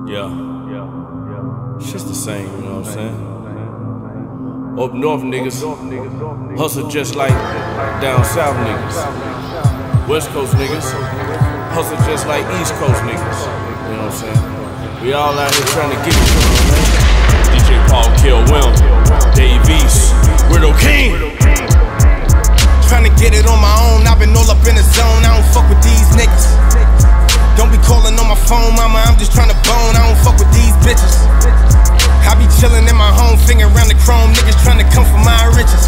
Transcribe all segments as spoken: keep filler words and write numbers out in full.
Yeah, it's just the same, you know what I'm saying? Up north niggas hustle just like down south niggas. West Coast niggas hustle just like East Coast niggas. You know what I'm saying? We all out here trying to get it, you know what I'm saying? D J Paul K O M, Davies, Weirdo King. Trying to get it on my own, I've been all up in the zone. I don't fuck with these niggas. Don't be calling on my phone, mama, I'm just trying to bone. I don't fuck with these bitches. I be chillin' in my home, finger around the chrome. Niggas trying to come for my riches.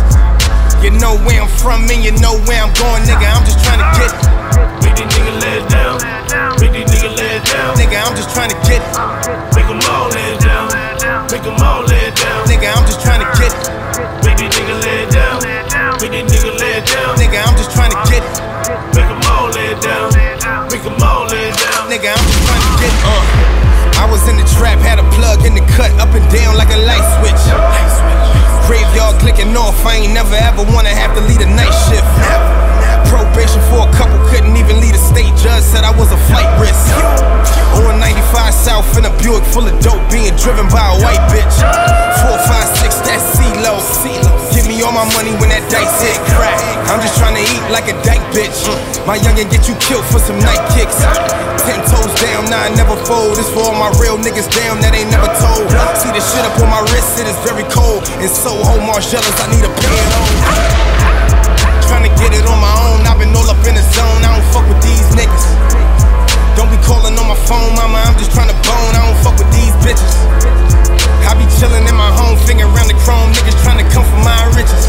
You know where I'm from and you know where I'm going, nigga. I'm just trying to get it. Make these niggas lay it down. Make these niggas lay it down. Nigga, I'm just trying to get it. Make them all lay it down. Make them all lay it down. Nigga, I'm just trying to get it. Make these niggas lay it down. Make these niggas lay it down. Nigga, I'm just trying to get it. Make them all lay it down. Make them all lay it down. Nigga, I'm just trying to get it. Uh. I was in the trap, had a plug in the cut, up and down like a light switch. Graveyard clicking off, I ain't never ever wanna have to lead a night shift. Probation for a couple, couldn't even lead a state judge, said I was a flight risk. On ninety-five South in a Buick full of dope, being driven by a white bitch. four five six, that's C-Lo. Give me all my money when that dice hit crack. I'm just trying to eat like a dyke bitch. My youngin' get you killed for some night kicks. Ten toes down, nah, I never fold. This for all my real niggas down that ain't never told. See the shit up on my wrist, it is very cold. And so hold Margellas, I need a pan on. Trying to get it on my own, I've been all up in the zone. I don't fuck with these niggas. Don't be calling on my phone, mama, I'm just trying to bone. I don't fuck with these bitches. I be chillin' in my home, finger around the chrome. Niggas trying to come for my riches.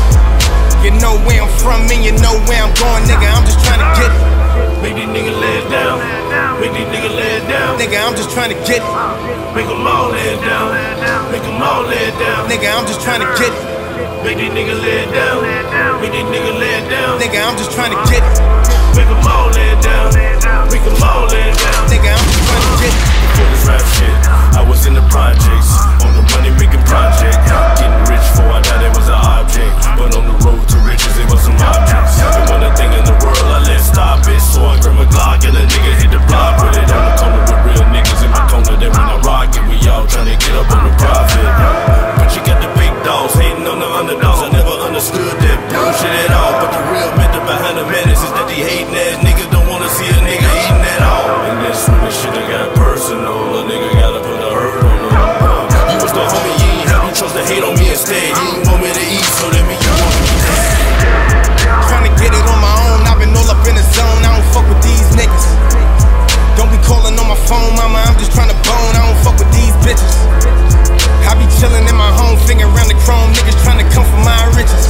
You know where I'm from and you know where I'm going, nigga. I'm just trying to get it. Make these niggas lay it down. Make these niggas lay it down. Nigga, I'm just trying to get it. Make them all lay it down. Make them all lay it down. Nigga, I'm just trying to get it. Make these niggas lay it down. Make these niggas lay it down. Nigga, I'm just trying to get it. Make them all lay it down. Make them all lay it down. Nigga, I'm just trying to get it. Before this rap shit, I was in the projects, on the money making project. Getting rich before I died, it was an object. But on the road to riches, it was some objects. And one thing in the world, I let stop it. So I grab my Glock and a nigga hit the block. Put it on the corner with real niggas in my corner. Then when I rock it, we all trying to get up on the profit. But you got the big dogs hating on the underdogs. I never understood that bullshit at all. But the real mentor behind the madness is that they hating ass niggas don't wanna see a nigga eating at all. And that's when this shit I got personal. A nigga gotta put the hurt on them. You was the homie, you ain't have no trust to hate on me instead. You ain't want me to eat, so that mean you want me to dead. Trying to get it on my own, I've been all up in the zone. I don't fuck with these niggas. Don't be calling on my phone, mama, I'm just trying to bone. I don't fuck with these bitches. I be chillin' in my home, finger around the chrome. Niggas trying to come for my riches.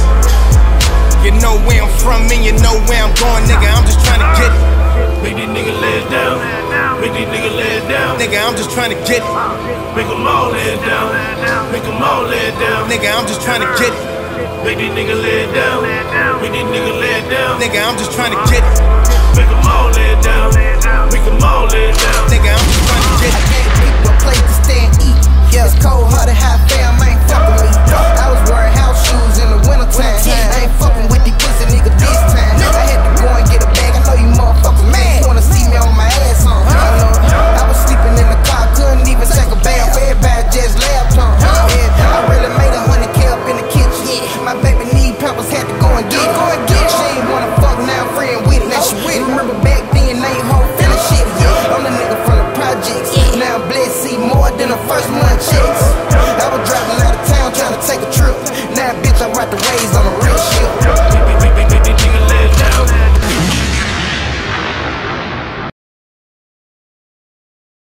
You know where I'm from and you know where I'm going, nigga. I'm just trying to get it. Make these niggas lay it down. Make these niggas lay it down. Nigga, I'm just trying to get it. Make them all lay it down. Make them all lay it down. Nigga, I'm just trying to get it. Make these niggas lay it down. Make these niggas lay it down. Nigga, I'm just trying to get it. Make them all lay it down. Make them all lay it down. Nigga, I'm just trying to get it. I gave people a place to stay and eat. Yeah, it's cold, hard, and high fam, ain't fucking me. I was wearing house shoes in the wintertime. I ain't fucking with these pussy niggas this time. I had to go and get a bag. I know you motherfuckers mad. Wanna see me on my ass on. I know. I was sleeping in the car, couldn't even take a bath. Everybody just laughed on. Yeah, I really made a hundred K up in the kitchen. My baby need peppers, had to go and get it. Go and get it. She ain't wanna fuck now, friend with it. Now she with it. Remember back then, they ain't whole feeling shit. Yeah, I'm the nigga from the projects. Now I'm blessed, see more than the first month checks. I was driving out of town trying to take a trip. Now bitch, I ride the waves on a real ship. Make these niggas lay it down.